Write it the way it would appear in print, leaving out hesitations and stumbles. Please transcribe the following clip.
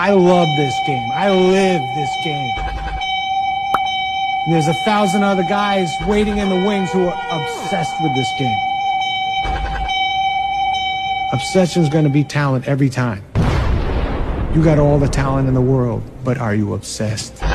I love this game. I live this game. And there's 1,000 other guys waiting in the wings who are obsessed with this game. Obsession's gonna be talent every time. You got all the talent in the world, but are you obsessed?